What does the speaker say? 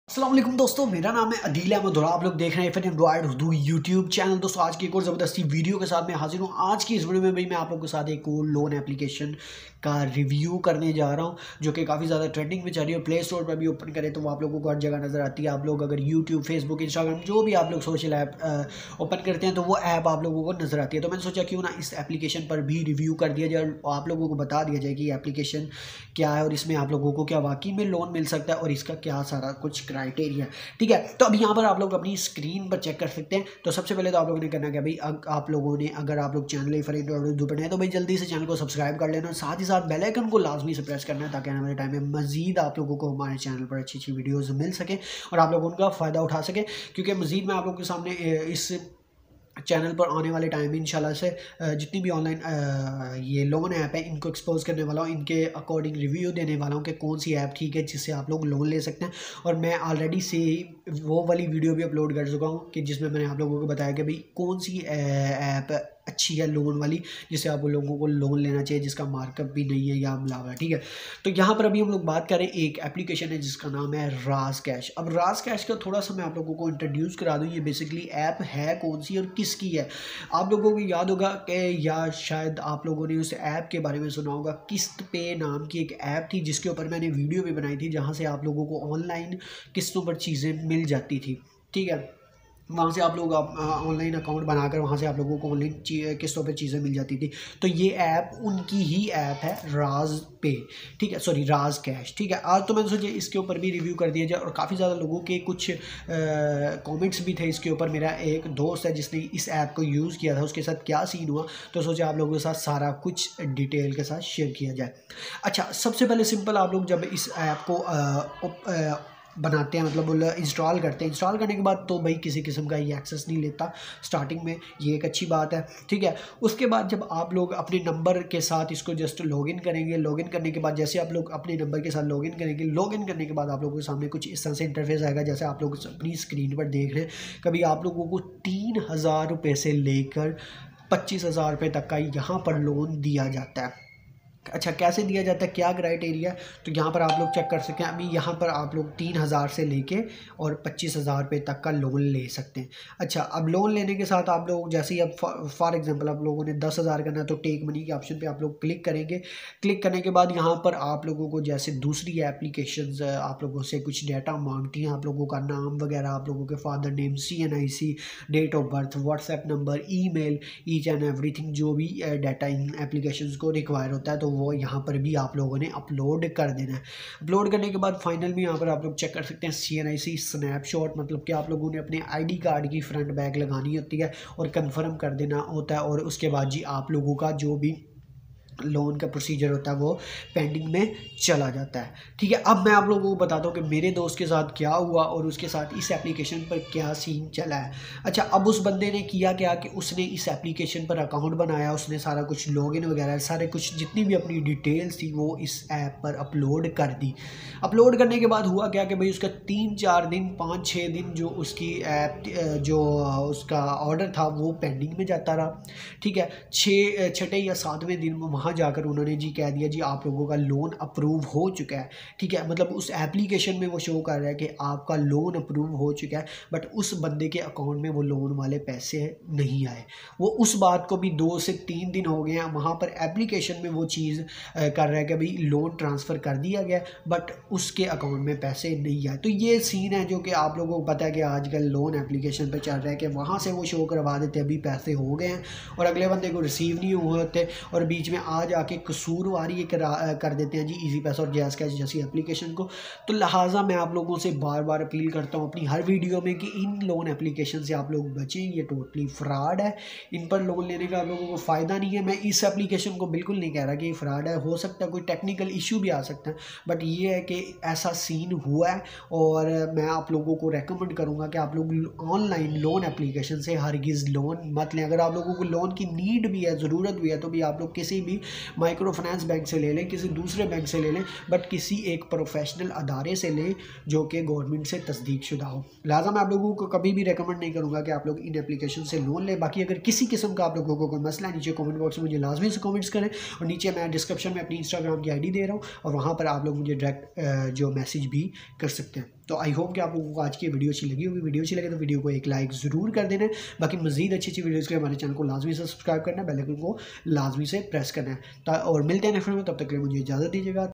अस्सलाम वालेकुम दोस्तों, मेरा नाम है अदील अहमद और आप लोग देख रहे हैं फिर एंड्रॉइड उर्दू यूट्यूब चैनल। दोस्तों आज की एक और ज़बरदस्ती वीडियो के साथ मैं हाजिर हूँ। आज की इस वीडियो में भाई मैं आप लोगों के साथ एक और लोन एप्लीकेशन का रिव्यू करने जा रहा हूँ जो कि काफ़ी ज़्यादा ट्रेंडिंग में चल रही है। प्ले स्टोर पर भी ओपन करें तो वो आप लोगों को हर जगह नज़र आती है। आप लोग अगर यूट्यूब, फेसबुक, इंस्टाग्राम जो भी आप लोग सोशल ऐप ओपन करते हैं तो वो ऐप आप लोगों को नज़र आती है। तो मैंने सोचा क्यों ना इस एप्लीकेशन पर भी रिव्यू कर दिया जाए, आप लोगों को बता दिया जाए कि एप्लीकेशन क्या है और इसमें आप लोगों को क्या वाकई में लोन मिल सकता है और इसका क्या सारा कुछ क्राइटेरिया। ठीक है, तो अब यहाँ पर आप लोग अपनी स्क्रीन पर चेक कर सकते हैं। तो सबसे पहले तो आप लोगों ने करना क्या भाई, आप लोगों ने अगर आप लोग चैनल फॉर एंड्रॉइड उर्दू पर हैं तो भाई जल्दी से चैनल को सब्सक्राइब कर लेना और साथ ही साथ बेल आइकन को लाजमी से प्रेस करना है ताकि आने वाले टाइम में मजीद आप लोगों को हमारे चैनल पर अच्छी अच्छी वीडियोज़ मिल सके और आप लोग उनका फ़ायदा उठा सके। क्योंकि मजीद मैं आप लोगों के सामने इस चैनल पर आने वाले टाइम में इंशाल्लाह से जितनी भी ऑनलाइन ये लोन ऐप है इनको एक्सपोज करने वाला हूँ, इनके अकॉर्डिंग रिव्यू देने वाला हूँ कि कौन सी ऐप ठीक है जिससे आप लोग लोन ले सकते हैं। और मैं ऑलरेडी से वो वाली वीडियो भी अपलोड कर चुका हूँ कि जिसमें मैंने आप लोगों को बताया कि भाई कौन सी ऐप अच्छी है लोन वाली जिससे आप लोगों को लोन लेना चाहिए, जिसका मार्कअप भी नहीं है या मिलावा है। ठीक है, तो यहाँ पर अभी हम लोग बात करें एक एप्लीकेशन है जिसका नाम है राज कैश। अब राज कैश का थोड़ा सा मैं आप लोगों को इंट्रोड्यूस करा दूँ, ये बेसिकली ऐप है कौन सी और किसकी है। आप लोगों को याद होगा कि या शायद आप लोगों ने उस ऐप के बारे में सुना होगा, किस्त पे नाम की एक ऐप थी जिसके ऊपर मैंने वीडियो भी बनाई थी जहाँ से आप लोगों को ऑनलाइन किस्तों पर चीज़ें मिल जाती थी। ठीक है, वहाँ से आप लोग ऑनलाइन अकाउंट बनाकर वहाँ से आप लोगों को ऑनलाइन किस्तों पे चीज़ें मिल जाती थी। तो ये ऐप उनकी ही ऐप है राज पे, ठीक है, सॉरी राज कैश। ठीक है, आज तो मैंने सोचा इसके ऊपर भी रिव्यू कर दिया जाए और काफ़ी ज़्यादा लोगों के कुछ कमेंट्स भी थे इसके ऊपर। मेरा एक दोस्त है जिसने इस ऐप को यूज़ किया था, उसके साथ क्या सीन हुआ, तो सोचा आप लोगों के साथ सारा कुछ डिटेल के साथ शेयर किया जाए। अच्छा, सबसे पहले सिंपल आप लोग जब इस ऐप को बनाते हैं, मतलब इंस्टॉल करते हैं, इंस्टॉल करने के बाद तो भाई किसी किस्म का ये एक्सेस नहीं लेता स्टार्टिंग में, ये एक अच्छी बात है। ठीक है, उसके बाद जब आप लोग अपने नंबर के साथ इसको जस्ट लॉगिन करेंगे, लॉगिन करने के बाद जैसे आप लोग अपने नंबर के साथ लॉगिन करेंगे, लॉगिन करने के बाद आप लोगों के सामने कुछ इस तरह से इंटरफेस आएगा जैसे आप लोग अपनी स्क्रीन पर देख रहे हैं। कभी आप लोगों को 3000 रुपये से लेकर 25,000 रुपये तक का यहाँ पर लोन दिया जाता है। अच्छा, कैसे दिया जाता है, क्या क्राइटेरिया, तो यहाँ पर आप लोग चेक कर सकते हैं। अभी यहाँ पर आप लोग 3000 से लेके और 25,000 रुपये तक का लोन ले सकते हैं। अच्छा, अब लोन लेने के साथ आप लोग जैसे ही अब फॉर एग्जांपल आप लोगों ने 10,000 करना है तो टेक मनी के ऑप्शन पे आप लोग क्लिक करेंगे। क्लिक करने के बाद यहाँ पर आप लोगों को जैसे दूसरी एप्लीकेशंस आप लोगों से कुछ डाटा मांगती हैं, आप लोगों का नाम वगैरह, आप लोगों के father name, CNIC, date of birth, WhatsApp number, email, each and everything जो भी डाटा इन एप्लीकेशंस को रिक्वायर होता है तो वो यहाँ पर भी आप लोगों ने अपलोड कर देना है। अपलोड करने के बाद फाइनल में यहाँ पर आप लोग चेक कर सकते हैं CNIC स्नैपशॉट, मतलब कि आप लोगों ने अपने ID कार्ड की फ्रंट बैक लगानी होती है और कंफर्म कर देना होता है। और उसके बाद जी आप लोगों का जो भी लोन का प्रोसीजर होता है वो पेंडिंग में चला जाता है। ठीक है, अब मैं आप लोगों को बताता हूँ कि मेरे दोस्त के साथ क्या हुआ और उसके साथ इस एप्लीकेशन पर क्या सीन चला है। अच्छा, अब उस बंदे ने किया क्या कि उसने इस एप्लीकेशन पर अकाउंट बनाया, उसने सारा कुछ लॉगिन वगैरह सारे कुछ जितनी भी अपनी डिटेल्स थी वो इस ऐप पर अपलोड कर दी। अपलोड करने के बाद हुआ क्या कि भाई उसका 3-4 दिन 5-6 दिन जो उसकी ऐप जो उसका ऑर्डर था वो पेंडिंग में जाता रहा। ठीक है, 6 या 7वें दिन वहाँ जाकर उन्होंने जी कह दिया जी आप लोगों का लोन अप्रूव हो चुका है। ठीक है, मतलब उस एप्लीकेशन में वो शो कर रहा है कि आपका लोन अप्रूव हो चुका है, बट उस बंदे के अकाउंट में वो लोन वाले पैसे नहीं आए। वो उस बात को भी 2 से 3 दिन हो गए हैं, वहाँ पर एप्लीकेशन में वो चीज़ कर रहा है कि भाई लोन ट्रांसफ़र कर दिया गया बट उसके अकाउंट में पैसे नहीं आए। तो ये सीन है जो कि आप लोगों को पता है कि आजकल लोन एप्लीकेशन पर चल रहा है कि वहाँ से वो शो करवा देते अभी पैसे हो गए हैं और अगले बंदे को रिसीव नहीं हुए होते और बीच में आज आके कसूरवारी कर देते हैं जी इजी पैसा और जैज़ कैश जैसी एप्लीकेशन को। तो लिहाजा मैं आप लोगों से बार बार अपील करता हूँ अपनी हर वीडियो में कि इन लोन एप्लीकेशन से आप लोग बचें, ये टोटली फ्रॉड है, इन पर लोन लेने का आप लोगों को फ़ायदा नहीं है। मैं इस एप्लीकेशन को बिल्कुल नहीं कह रहा कि ये फ्रॉड है, हो सकता है कोई टेक्निकल इशू भी आ सकता है, बट ये है कि ऐसा सीन हुआ है और मैं आप लोगों को रेकमेंड करूँगा कि आप लोग ऑनलाइन लोन एप्लीकेशन से हरगिज़ लोन मत लें। अगर आप लोगों को लोन की नीड भी है, ज़रूरत भी है, तो भी आप लोग किसी भी माइक्रो फाइनेंस बैंक से ले लें, किसी दूसरे बैंक से ले लें, बट किसी एक प्रोफेशनल अदारे से लें जो कि गवर्नमेंट से तस्दीक शुदा हो। लिहाजा मैं आप लोगों को कभी भी रेकमेंड नहीं करूँगा कि आप लोग इन एप्लीकेशन से लोन लें। बाकी अगर किसी किस्म का आप लोगों को कोई मसला है नीचे कमेंट बॉक्स में मुझे लाजमी से कमेंट्स करें और नीचे मैं डिस्क्रिप्शन में अपनी इंस्टाग्राम की ID दे रहा हूँ और वहाँ पर आप लोग मुझे डायरेक्ट जो मैसेज भी कर सकते हैं। तो आई होप कि आप लोगों को आज की वीडियो अच्छी लगी होगी। वीडियो अच्छी लगे तो वीडियो को एक लाइक ज़रूर कर देना है। बाकी मजीद अच्छी वीडियोज़ के लिए हमारे चैनल को लाजमी से सब्सक्राइब करना है, बेल आइकन को लाजमी से प्रेस करना है। और मिलते हैं नेक्स्ट वीडियो में, तब तक के लिए मुझे इजाज़त दीजिएगा।